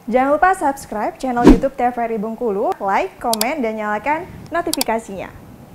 Jangan lupa subscribe channel YouTube TVRI Bengkulu, like, komen, dan nyalakan notifikasinya.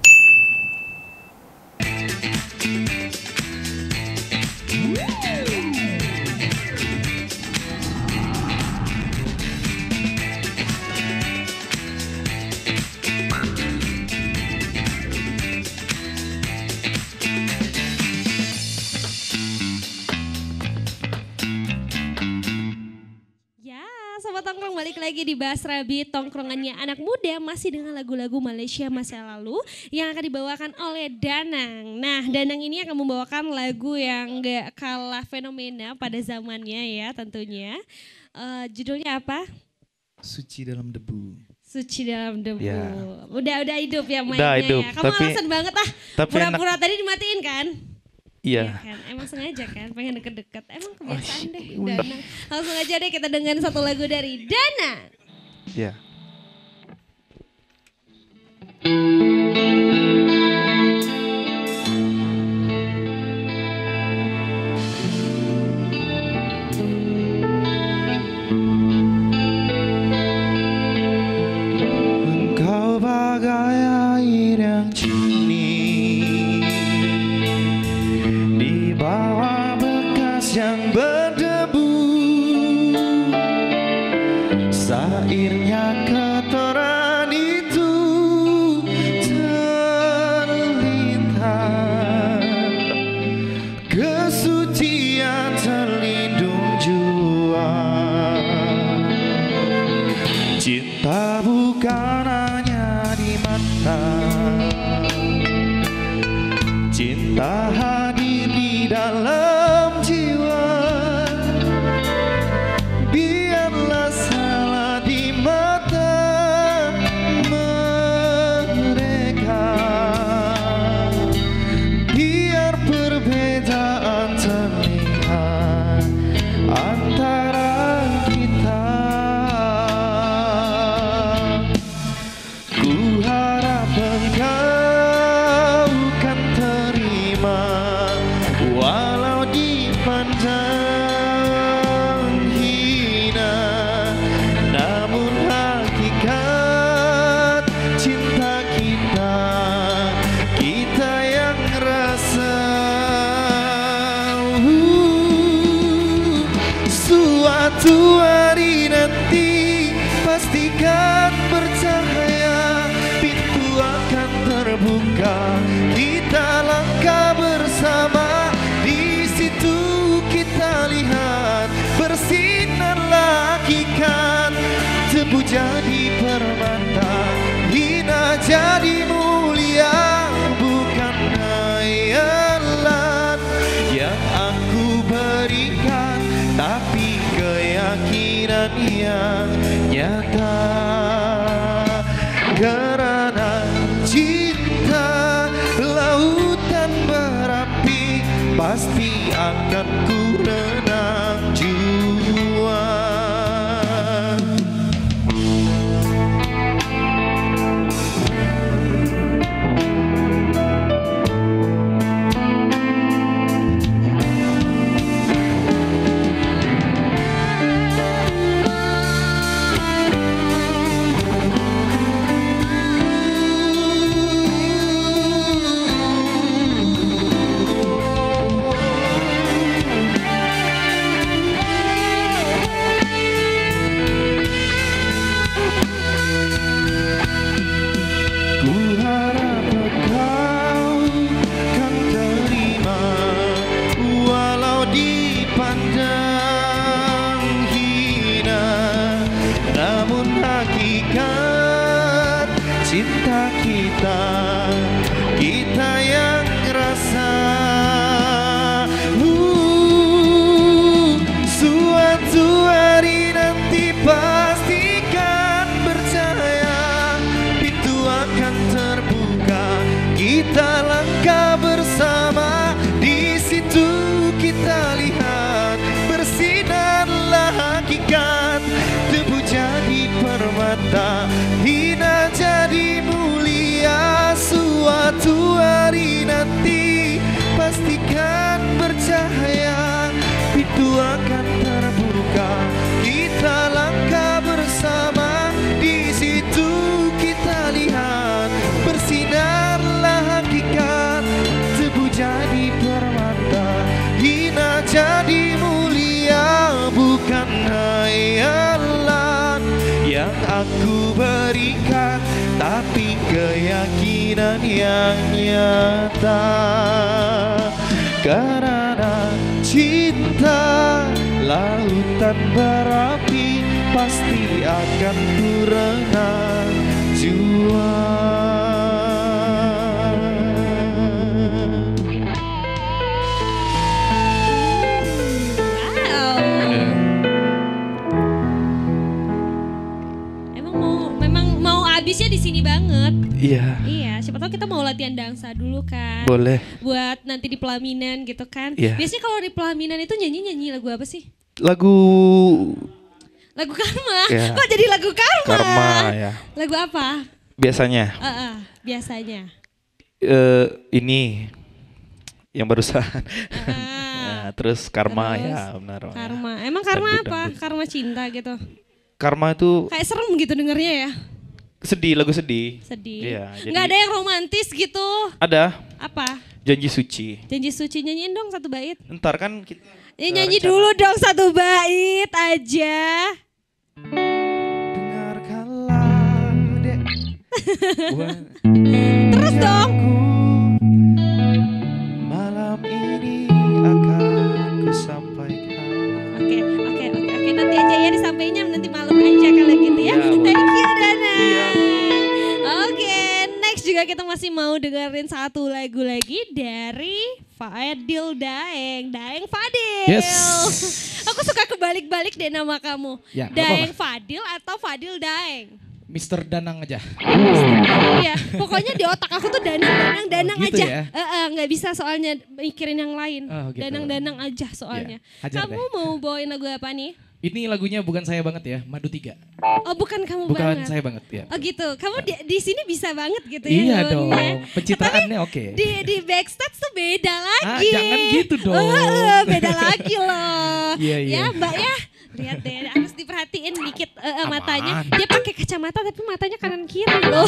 Sobat Tongkrong, balik lagi di Basrabi, tongkrongannya anak muda, masih dengan lagu-lagu Malaysia masa lalu yang akan dibawakan oleh Danang. Nah, Danang ini akan membawakan lagu yang gak kalah fenomena pada zamannya ya tentunya. Judulnya apa? Suci dalam debu. Suci dalam debu. Ya. Udah hidup ya mainnya hidup, ya. Kamu alasan banget pura-pura tadi dimatiin kan? Iya. Ya kan? Emang sengaja kan pengen deket-deket. Emang kebiasaan deh Danang. Langsung aja deh kita dengerin satu lagu dari Danang. Iya. Engkau bagai air yang jernih di bawah bekas yang berdebu, sairnya kotoran itu terlintas, kesucian terlindung jua. Cinta bukan hanya di mata, cinta hadir di dalam jiwa. Biarlah salah di mata mereka, biar perbedaan terlihat antara kita. Ku harap engkau kan terima, walau dipandang hina, namun hakikat cinta kita, kita yang rasa. Suatu hari nanti pastikan bercahaya, pintu akan terbuka, kita langkah bersama. Di situ kita lihat bersinarlah hakikat, tebu jadi permata, hina jadi mulia. Bukan khayalan yang aku berikan, tapi keyakinan yang nyata. Karena cinta lautan berapi, pasti akan ku renang jua. Ku harap engkau kan terima, walau dipandang hina, namun hakikat cinta kita, kita yang rasa. Suatu hari nanti pastikan bercahaya, pintu akan terbuka, kita langkah bersama. Di situ kita lihat bersinarlah hakikat, tebu jadi permata, hina jadi mulia. Suatu hari nanti pastikan bercahaya, pintu akan terbuka, kita langkah aku berikan, tapi keyakinan yang nyata. Karena cinta lautan berapi, pasti akan ku renang jua. Habisnya di sini banget. Iya. Iya, siapa tahu kita mau latihan dansa dulu kan. Boleh. Buat nanti di pelaminan gitu kan. Iya. Biasanya kalau di pelaminan itu nyanyi lagu apa sih? Lagu Karma. Ya. Kok jadi lagu Karma? Karma ya. Lagu apa? Biasanya. Biasanya. Ini yang barusan. Nah, terus Karma terus, ya benar. Karma. Emang Karma Dangdut, apa? dangdut. Karma cinta gitu. Karma itu Kayak serem gitu dengernya ya. sedih, lagu sedih. Sedih. Iya, Nggak ada yang romantis gitu. Ada. Apa? Janji Suci. Janji Suci, nyanyiin dong satu bait. Ntar kan kita Nyanyi rencana. dulu dong satu bait aja. Dengarkanlah dek. Terus dong. Malam ini akan ku sampaikan. Oke. Nanti aja ya disampainya nanti malam aja kalau gitu ya. Iya, boleh. Thank you Dana. Iya. Oke, next juga kita masih mau dengerin satu lagu lagi dari Fadil Daeng Fadil. Yes. Aku suka kebalik-balik deh nama kamu. Ya, nggak Daeng apa-apa. Fadil atau Fadil Daeng? Mr. Danang aja. Iya, pokoknya di otak aku tuh danang gitu aja. ya? Nggak bisa soalnya mikirin yang lain. Oh, gitu. Danang aja soalnya. Ya, hajar Kamu deh. mau bawain lagu apa nih? Ini lagunya bukan saya banget ya, Madu 3. Oh, bukan kamu Bukan banget. saya banget ya. Oh gitu, kamu di sini bisa banget gitu ya? Iya bawainnya. dong, pencitraannya oke. Di backstage tuh beda lagi. jangan gitu dong. Beda lagi loh. Iya. Ya Mbak ya, lihat deh harus diperhatiin dikit matanya. Aman. Dia pakai kacamata tapi matanya kanan kiri loh.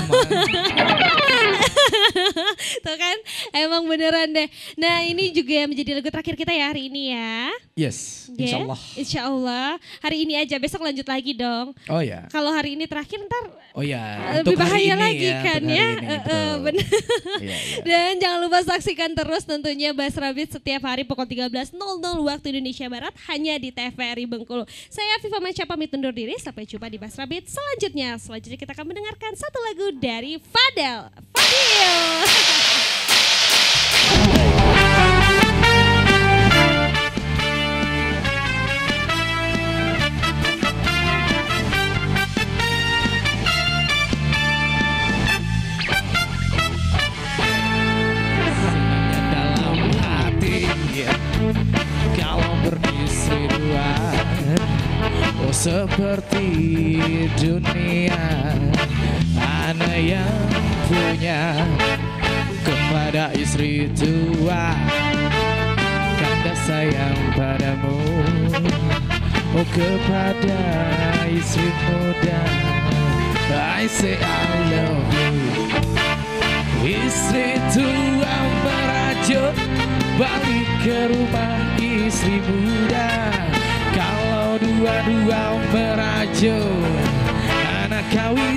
Tuh kan, emang beneran deh. Nah ini juga menjadi lagu terakhir kita ya hari ini ya. Yes, Ya, insya Allah. Insya Allah. Hari ini aja, besok lanjut lagi dong. Oh ya, Kalau hari ini terakhir ntar oh ya. lebih Untuk hari bahaya ini lagi ya, kan untuk ya. hari ini, betul. Bener. Iya, iya. Dan jangan lupa saksikan terus tentunya Bas Rabbit setiap hari pukul 13.00 waktu Indonesia Barat hanya di TVRI Bengkulu. Saya Viva Manca pamit undur diri, sampai jumpa di Bas Rabbit selanjutnya. Selanjutnya kita akan mendengarkan satu lagu dari Fadil. Dalam hati kalau beristri dua, oh seperti dunia mana yang punya kepada istri tua, kanda sayang padamu, oh kepada istri muda I say I love you. Istri tua merajut balik ke rumah istri muda. Kalau dua-dua merajut anak kawin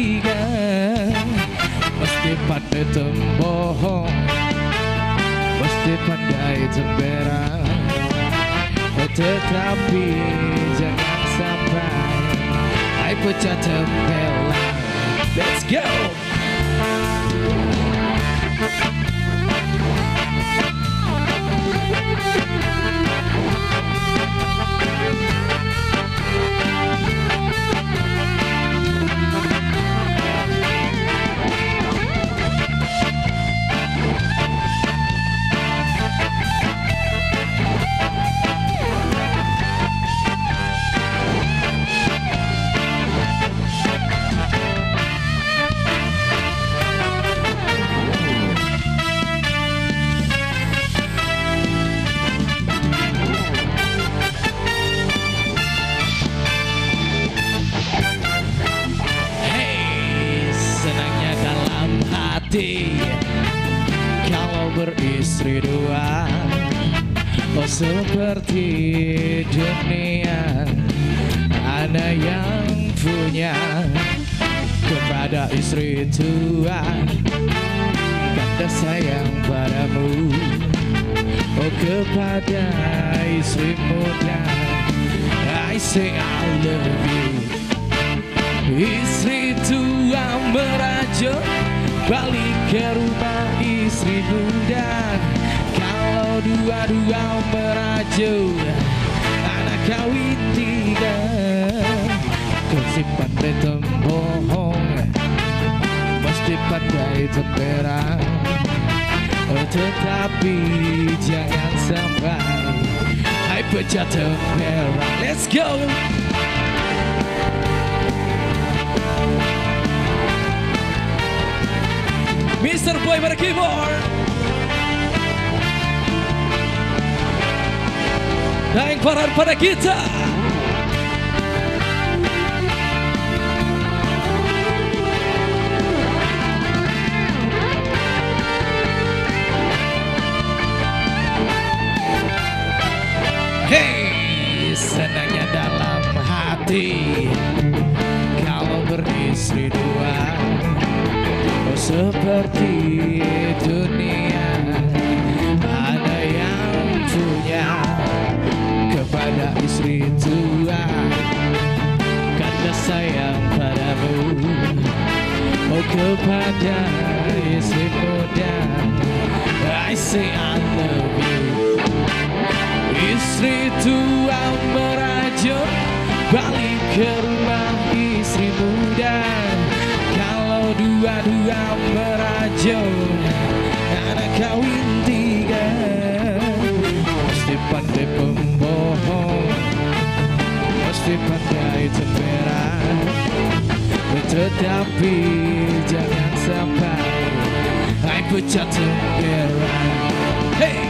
3, mesti pandai tembohong, mesti pandai temberang, tetapi jangan sampai pecah tempelan. Let's go. Kalau beristri dua, oh seperti dunia ada yang punya kepada istri tua, kata sayang padamu. Oh kepada istri muda, I say I love you. Istri tua merajuk balik ke rumah istri muda. Kalau dua-dua merajuk anak kawin 3. Kau si pandai tembohong, mesti pandai temperang, tetapi jangan sampai hai pecah temperang. Let's go. Mr. Boy pada keyboard dan Farhan pada gitar. Hey, senangnya dalam hati kalau beristri dua. Oh, seperti dunia ada yang punya kepada istri tua, karena sayang padamu. Oh kepada istri muda, I say I love you. Istri tua merajuk balik ke rumah istri muda. Kalau dua-dua merajuk anak kawin 3. Mesti pandai pembohong, mesti pandai temperang, tetapi jangan sampai hai pecah temperang. Hey!